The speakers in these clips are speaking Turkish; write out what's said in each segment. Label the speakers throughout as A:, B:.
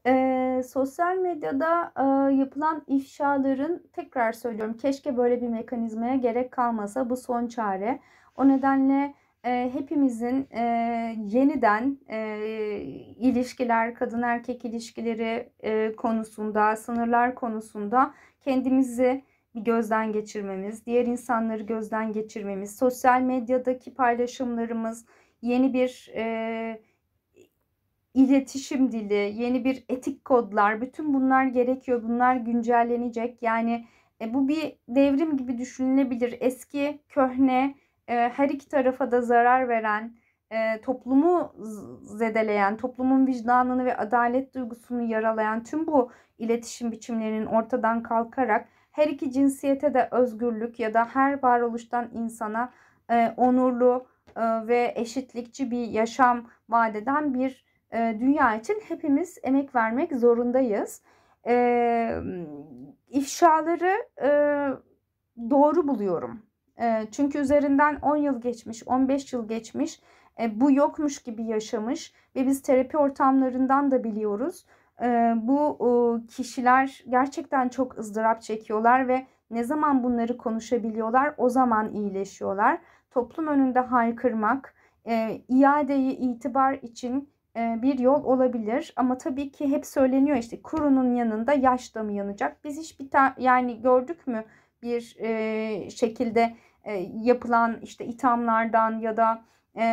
A: Sosyal medyada, yapılan ifşaların, tekrar söylüyorum, keşke böyle bir mekanizmaya gerek kalmasa. Bu son çare. O nedenle, hepimizin, yeniden, ilişkiler, kadın erkek ilişkileri, konusunda, sınırlar konusunda kendimizi bir gözden geçirmemiz, diğer insanları gözden geçirmemiz, sosyal medyadaki paylaşımlarımız yeni bir, İletişim dili, yeni bir etik kodlar, bütün bunlar gerekiyor. Bunlar güncellenecek. Yani, bu bir devrim gibi düşünülebilir. Eski, köhne, her iki tarafa da zarar veren, toplumu zedeleyen, toplumun vicdanını ve adalet duygusunu yaralayan tüm bu iletişim biçimlerinin ortadan kalkarak her iki cinsiyete de özgürlük ya da her varoluştan insana, onurlu, ve eşitlikçi bir yaşam vaat eden bir dünya için hepimiz emek vermek zorundayız. İfşaları doğru buluyorum. Çünkü üzerinden 10 yıl geçmiş, 15 yıl geçmiş, bu yokmuş gibi yaşamış ve biz terapi ortamlarından da biliyoruz. Bu kişiler gerçekten çok ızdırap çekiyorlar ve ne zaman bunları konuşabiliyorlar, o zaman iyileşiyorlar. Toplum önünde haykırmak, iadeyi itibar için bir yol olabilir. Ama tabii ki hep söyleniyor, işte kurunun yanında yaş da mı yanacak? Biz hiçbir yani gördük mü bir şekilde yapılan işte ithamlardan ya da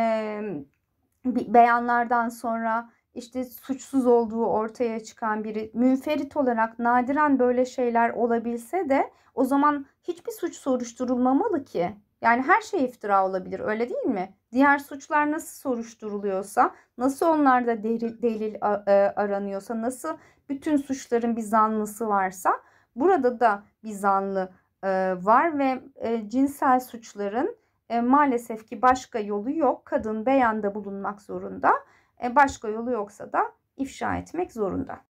A: beyanlardan sonra işte suçsuz olduğu ortaya çıkan biri, münferit olarak nadiren böyle şeyler olabilse de o zaman hiçbir suç soruşturulmamalı ki. Yani her şey iftira olabilir, öyle değil mi? Diğer suçlar nasıl soruşturuluyorsa, nasıl onlarda delil aranıyorsa, nasıl bütün suçların bir zanlısı varsa burada da bir zanlı var ve cinsel suçların maalesef ki başka yolu yok. Kadın beyanda bulunmak zorunda. Başka yolu yoksa da ifşa etmek zorunda.